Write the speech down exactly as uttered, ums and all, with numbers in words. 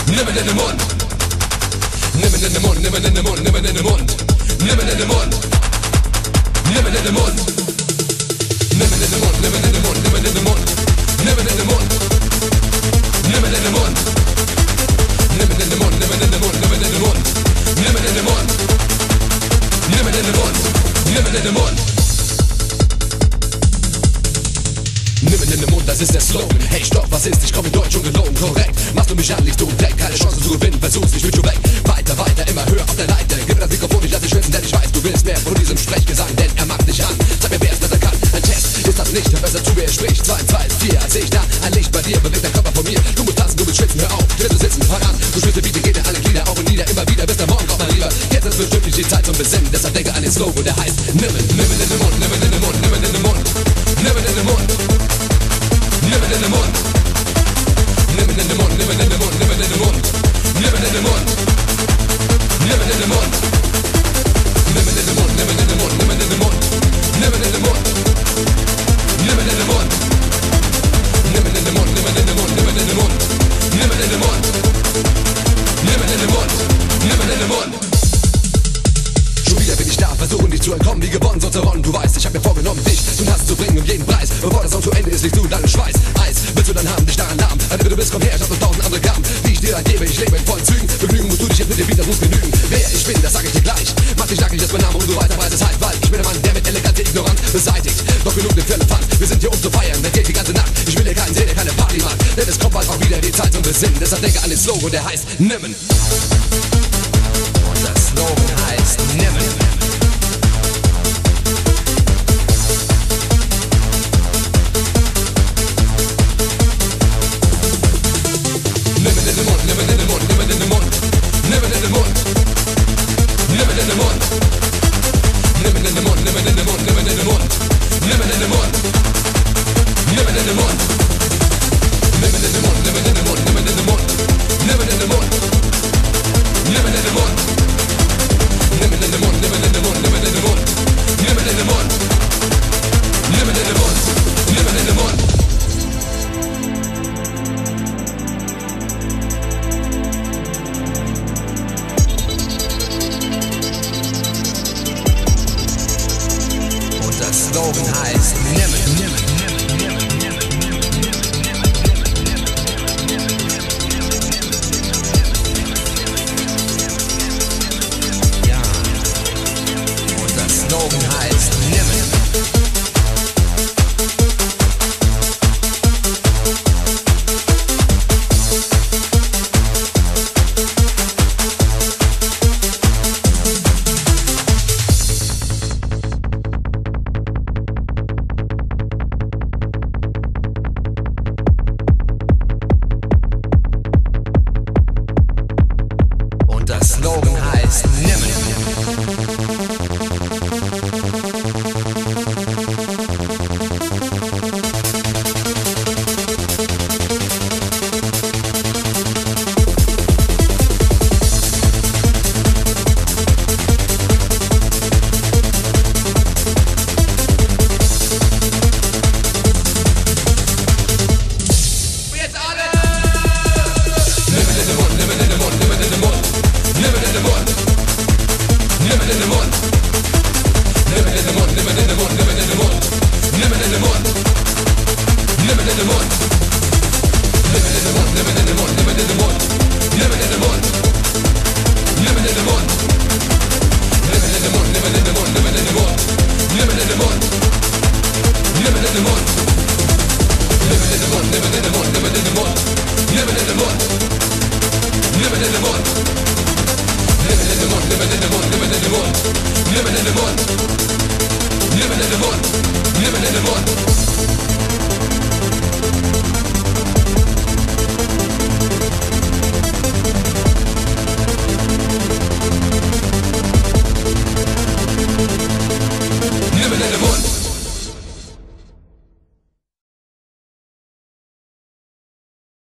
nimm ihn in den Mund. Nimm ihn in den Mund, nimm ihn in den Mund, nimm ihn in den Mund. Nimm ihn in den Mund. Nimm ihn in den Mund. Nimm ihn in den Mund, nimm ihn in den Mund, nimm ihn in den Mund. Nimm ihn in den Mund. Nimm ihn in den Mund. Nimm ihn in den Mund, nimm ihn in den Mund, nimm ihn in den Mund. Nimm ihn in den Mund. Nimm ihn in den Mund. Nimm ihn in den Mund. Nimm ihn in den Mund, das ist der Slogan. Hey, stopp, was ist? Ich komm in Deutsch ungelogen, korrekt. Machst du mich an, liegst du weg. Keine Chance zu gewinnen, versuch's, ich will schon weg. Weiter, weiter, immer höher auf der Leiter. Gib mir das Mikrofon, ich lass dich schwitzen, denn ich weiß, du willst mehr von diesem Sprechgesang, denn er macht dich an. Sag mir, wer es besser kann. Ein Test ist das nicht, hör besser zu, wer spricht. Zwei, zwei, vier, als ich da ein Licht bei dir, bewegt dein Körper von mir. Du musst tanzen, du willst schwitzen, hör auf, du willst sitzen, fang an. Du spürst Biete, geht dir alle Glieder auf und nieder, immer wieder, bis der Morgen kommt, mein Lieber. Jetzt ist bestimmt nicht die Zeit zum Besinnen, deshalb denke an den Slogan, der heißt nimm ihn, nimm ihn in den Mund, nimm ihn in den Mund, nimm ihn in den Mund. Nimm ihn in den Mund. Nimm ihn in den Mund. Nimm ihn in den Mund, nimm ihn in den Mund, nimm ihn in den Mund. Nimm ihn in den Mund. Nimm ihn in den Mund. Nimm ihn in den Mund, nimm ihn in den Mund, nimm ihn in den Mund. Nimm ihn in den Mund. Nimm ihn in den Mund. Nimm ihn in den Mund, nimm ihn in den Mund, nimm ihn in den Mund. Nimm ihn in den Mund. Nimm ihn in den Mund. Nimm ihn in den Mund. Schon wieder bin ich da, versuchen dich zu entkommen, wie gewonnen, so zerronnen. Du weißt, ich hab mir vorgenommen, dich zum Hass zu bringen um jeden Preis. Bevor das Song zu Ende ist, liegst du in deinem Schweiß. Eis, willst du dann haben, dich daran lahm. Also du bist, komm her, ich hab noch tausend andere Gaben, die ich dir gebe, ich lebe in vollen Zügen. Vergnügen musst du dich jetzt mit dir wieder, muss genügen. Wer ich bin, das sag ich dir gleich. Mach dich nackig, das mein Name und du weiter weißt es halt, weil ich bin der Mann, der mit Eleganz Ignoranz beseitigt. Doch genug den Firlefanz, wir sind hier um zu feiern, der geht die ganze Nacht. Ich will hier keinen sehen, der keine Party macht, denn es kommt bald auch wieder die Zeit zum Besinnen. Deshalb denke an den Slogan, der heißt Nimmen. Und der Slogan heißt Nimmen.